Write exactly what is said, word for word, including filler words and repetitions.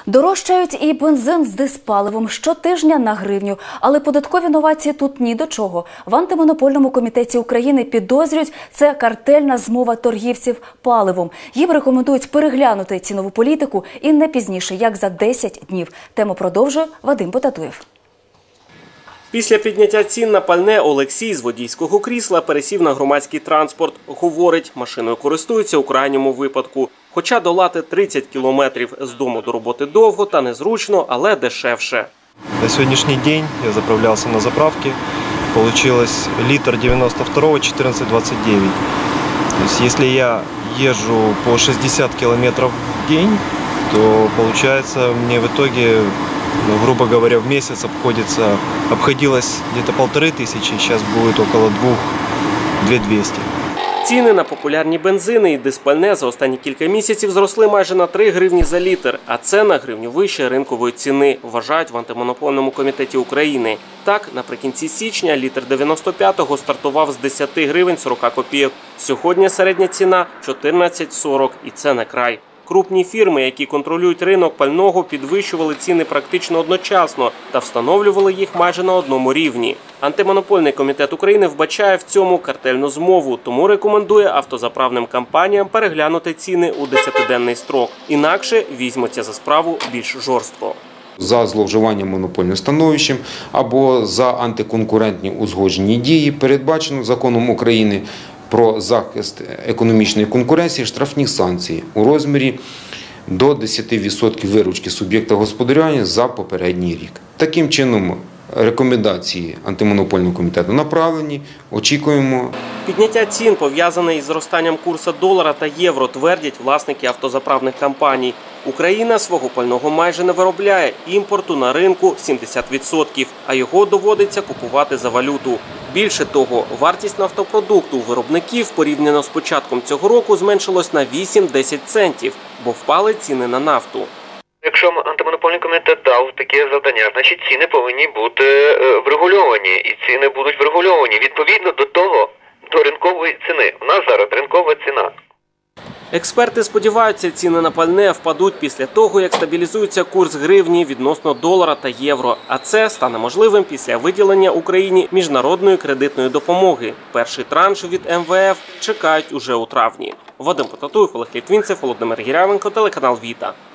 Дорожчають і бензин з диспаливом щотижня на гривню. Але податкові новації тут ні до чого. В Антимонопольному комітеті України підозрюють, це картельна змова торгівців паливом. Їм рекомендують переглянути цінову політику і не пізніше, як за десять днів. Тему продовжує Вадим Потатуєв. Після підняття цін на пальне Олексій з водійського крісла пересів на громадський транспорт. Говорить, машиною користується у крайньому випадку. Хоча долати тридцять кілометрів з дому до роботи довго та незручно, але дешевше. На сьогоднішній день я заправлявся на заправці. Получилось литр девяносто два четырнадцать двадцать девять. То есть, если я езжу по шестьдесят километров в день, то получается мне в итоге, ну, грубо говоря, в месяц обходится, обходилось где-то полторы тысячи, сейчас будет около двух, две двести. Ціни на популярні бензини і диспальне за останні кілька місяців зросли майже на три гривні за літр, а це на гривню вище ринкової ціни, вважають в Антимонопольному комітеті України. Так, наприкінці січня літр дев'яносто п'ятого стартував з десяти гривень сорока копійок. Сьогодні середня ціна – чотирнадцять сорок, і це не край. Крупні фірми, які контролюють ринок пального, підвищували ціни практично одночасно та встановлювали їх майже на одному рівні. Антимонопольний комітет України вбачає в цьому картельну змову, тому рекомендує автозаправним компаніям переглянути ціни у десятиденний строк. Інакше візьмуться за справу більш жорстко. За зловживання монопольним становищем або за антиконкурентні узгоджені дії передбачено законом України про захист економічної конкуренції штрафні санкції у розмірі до десяти відсотків виручки суб'єкта господарювання за попередній рік. Таким чином, рекомендації Антимонопольного комітету направлені, очікуємо. Підняття цін пов'язане із зростанням курсу долара та євро, твердять власники автозаправних компаній. Україна свого пального майже не виробляє, імпорту на ринку сімдесят відсотків, а його доводиться купувати за валюту. Більше того, вартість нафтопродукту у виробників порівняно з початком цього року зменшилась на вісім-десять центів, бо впали ціни на нафту. Якщо Антимонопольний комітет дав таке завдання, значить ціни повинні бути врегульовані, і ціни будуть врегульовані відповідно до того, до ринкової ціни. У нас зараз ринкова ціна. Експерти сподіваються, ціни на пальне впадуть після того, як стабілізується курс гривні відносно долара та євро. А це стане можливим після виділення Україні міжнародної кредитної допомоги. Перший транш від ем ве еф чекають уже у травні. Вадим Потатуєв, Олег Літвінцев, Володимир Гірявенко, телеканал Віта.